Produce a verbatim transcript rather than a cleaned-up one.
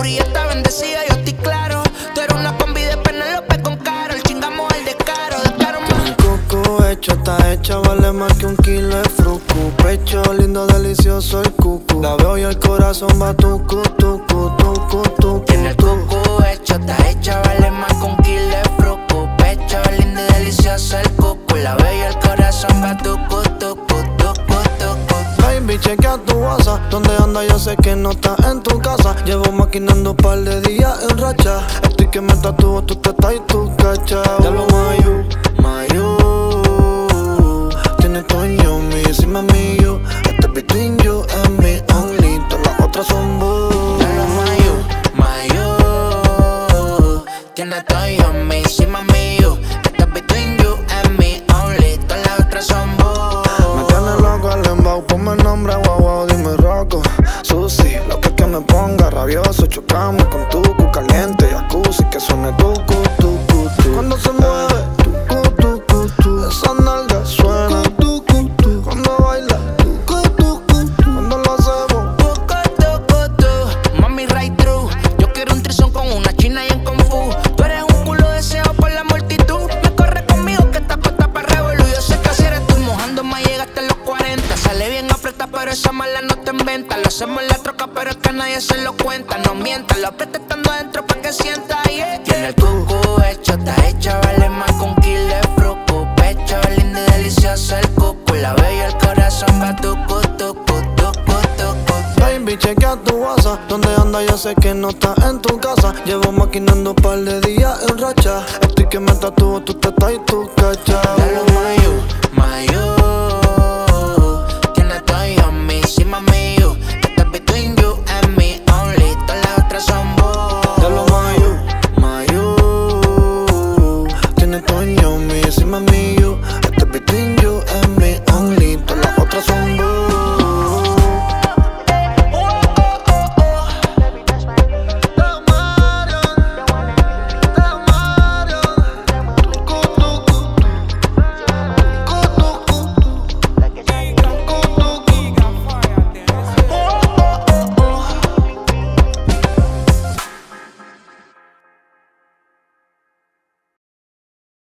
Uri está bendecida, yo estoy claro. Tú eres una combi de Penélope con Karol. Chingamos al descaro, descaro más. El coco hecho, está hecha, vale más que un kilo de frucu. Pecho lindo, delicioso el cucu. La veo y el corazón va tucu, tucu, tucu, tucu. Tiene el cucu hecho, está hecha, vale más que un kilo de frucu. Pecho lindo y delicioso el cucu. La veo y el corazón va tucu, tucu, tucu, tucu. Baby, chequea tu WhatsApp. Donde anda yo sé que no estás en tu casa. Llevo maquinando un par de días en racha. Estoy que me tatúo tu teta y tu cacha. Ya lo mayu, mayu. Tienes todo en yo, mi, encima mío. Este between you and me only. Todas las otras son boo. Ya lo mayu, mayu. Tiene todo yo, mi, encima mío. Este between you and me only. Todas las otras son boo. Me tiene loco el embao, ponme nombre, guau, guau, dime roco. Susi, lo que es que me ponga rabioso. Chocamos con tucu, caliente, jacuzzi, que suene tucu, tucu, tu. Cuando se mueve, tucu, tucu, tu. Esa nalga suena, tucu, tu. Cuando baila, tucu, tucu, tu. Cuando lo hacemos, Tucu, tucu, tu. Mami, right through. Yo quiero un trizón con una china y en Kung Fu. Tú eres un culo deseado por la multitud. Me corre conmigo que esta puesta para revolú. Yo sé que así eres tú, mojando más llegaste a los cuarenta. Sale bien aprieta, pero esa mala no te inventa. Lo hacemos en la troca, pero es que nadie se lo cuenta. No mientas, lo aprieta estando adentro pa' que sienta, yeah. Tiene el cucu hecho, está hecha, vale más que un kilo de frucu. Pecho lindo y delicioso el cucu. La veo y el corazón va tucu, tucu, tucu, tucu. baby, chequea tu WhatsApp. Donde anda yo sé que no estás en tu casa. Llevo maquinando un par de días en racha. Estoy que me tatúo tu teta y tu cacha. Ya lo mayu, mayu. Tiene todo yo, mi, encima mío.